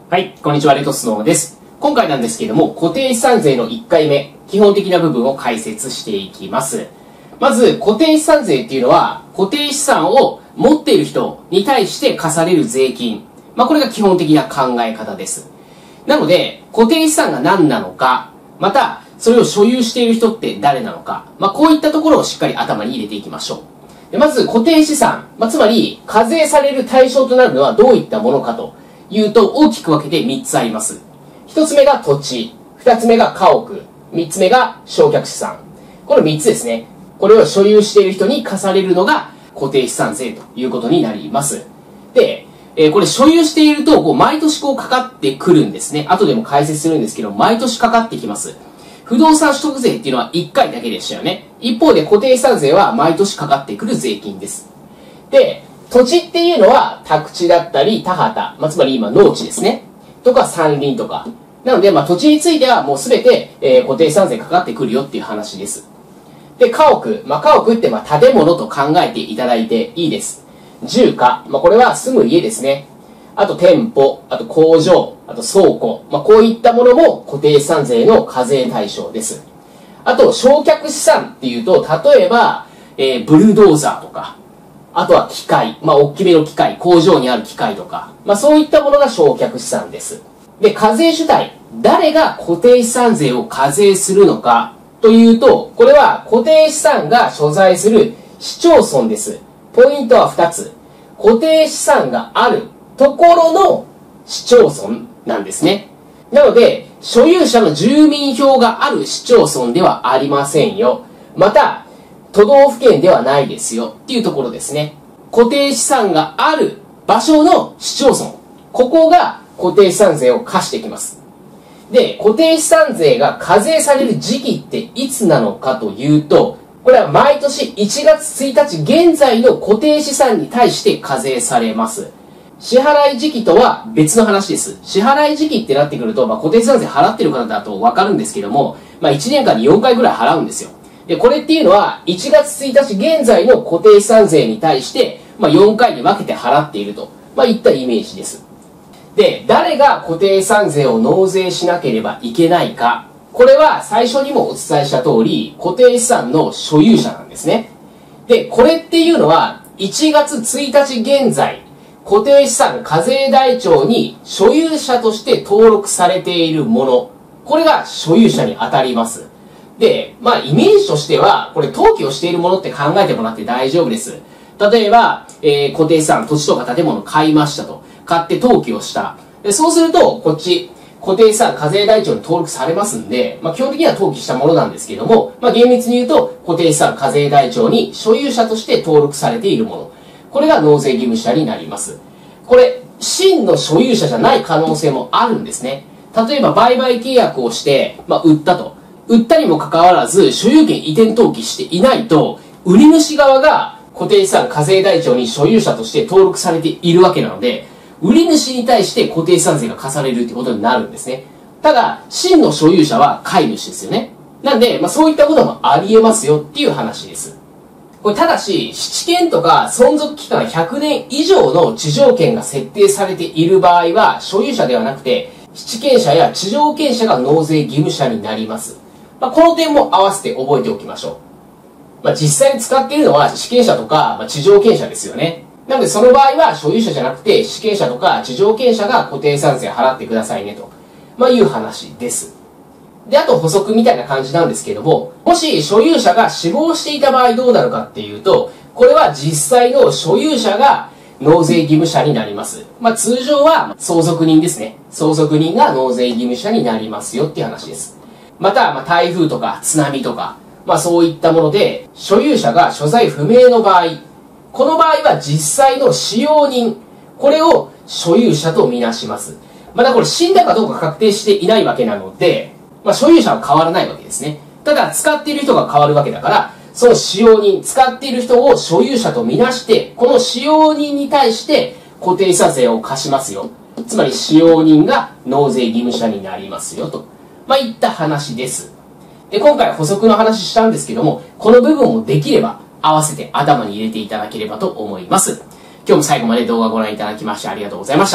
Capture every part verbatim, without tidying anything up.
はい、こんにちは、レトスノーです。今回なんですけれども、固定資産税のいっかいめ、基本的な部分を解説していきます。まず、固定資産税っていうのは、固定資産を持っている人に対して課される税金。まあ、これが基本的な考え方です。なので、固定資産が何なのか、また、それを所有している人って誰なのか、まあ、こういったところをしっかり頭に入れていきましょう。でまず、固定資産。まあ、つまり、課税される対象となるのはどういったものかというと、大きく分けてみっつあります。ひとつめが土地、ふたつめが家屋、みっつめが償却資産。このみっつですね。これを所有している人に課されるのが固定資産税ということになります。で、えー、これ所有していると、こう毎年こうかかってくるんですね。後でも解説するんですけど、毎年かかってきます。不動産取得税っていうのはいっかいだけでしたよね。一方で固定資産税は毎年かかってくる税金です。で、土地っていうのは宅地だったり田畑、まあ、つまり今農地ですね。とか山林とか。なので、まあ、土地についてはもうすべて、えー、固定資産税かかってくるよっていう話です。で、家屋。まあ、家屋ってまあ建物と考えていただいていいです。住家。まあ、これは住む家ですね。あと店舗、あと工場、あと倉庫。まあ、こういったものも固定資産税の課税対象です。あと、償却資産っていうと、例えば、えー、ブルドーザーとか、あとは機械、まあ、大きめの機械、工場にある機械とか、まあ、そういったものが償却資産です。で、課税主体、誰が固定資産税を課税するのかというと、これは固定資産が所在する市町村です。ポイントはふたつ。固定資産があるところの市町村なんですね。なので、所有者の住民票がある市町村ではありませんよ。また、都道府県ではないですよっていうところですね。固定資産がある場所の市町村。ここが固定資産税を課してきます。で、固定資産税が課税される時期っていつなのかというと、これは毎年いちがつついたち現在の固定資産に対して課税されます。支払い時期とは別の話です。支払い時期ってなってくると、まあ、固定資産税払ってる方だとわかるんですけども、まあ、いちねんかんによんかいぐらい払うんですよ。で、これっていうのは、いちがつついたち現在の固定資産税に対して、まあ、よんかいに分けて払っていると、まあ、いったイメージです。で、誰が固定資産税を納税しなければいけないか。これは最初にもお伝えした通り、固定資産の所有者なんですね。で、これっていうのは、いちがつついたち現在、固定資産課税台帳に所有者として登録されているもの。これが所有者に当たります。で、まあ、イメージとしては、これ、登記をしているものって考えてもらって大丈夫です。例えば、えー、固定資産、土地とか建物を買いましたと。買って登記をした。でそうすると、こっち、固定資産課税台帳に登録されますんで、まあ、基本的には登記したものなんですけども、まあ、厳密に言うと、固定資産課税台帳に所有者として登録されているもの。これが納税義務者になります。これ、真の所有者じゃない可能性もあるんですね。例えば、売買契約をして、まあ、売ったと。売ったにもかかわらず、所有権移転登記していないと、売り主側が固定資産課税台帳に所有者として登録されているわけなので、売り主に対して固定資産税が課されるということになるんですね。ただ、真の所有者は買い主ですよね。なんで、まあ、そういったこともあり得ますよっていう話です。これただし、七権とか存続期間ひゃくねん以上の地上権が設定されている場合は、所有者ではなくて、七権者や地上権者が納税義務者になります。まあ、この点も合わせて覚えておきましょう。まあ、実際に使っているのは地権者とか、まあ、地上権者ですよね。なのでその場合は所有者じゃなくて地権者とか地上権者が固定資産税払ってくださいねと、まあ、いう話です。で、あと補足みたいな感じなんですけども、もし所有者が死亡していた場合どうなるかっていうと、これは実際の所有者が納税義務者になります。まあ、通常は相続人ですね。相続人が納税義務者になりますよっていう話です。また、まあ、台風とか津波とか、まあ、そういったもので、所有者が所在不明の場合、この場合は実際の使用人、これを所有者とみなします。まだこれ死んだかどうか確定していないわけなので、まあ、所有者は変わらないわけですね。ただ、使っている人が変わるわけだから、その使用人、使っている人を所有者とみなして、この使用人に対して固定資産税を課しますよ。つまり使用人が納税義務者になりますよと。まあ、いった話です。で、今回補足の話したんですけども、この部分もできれば合わせて頭に入れていただければと思います。今日も最後まで動画をご覧いただきましてありがとうございました。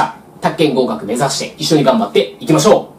宅建合格目指して一緒に頑張っていきましょう。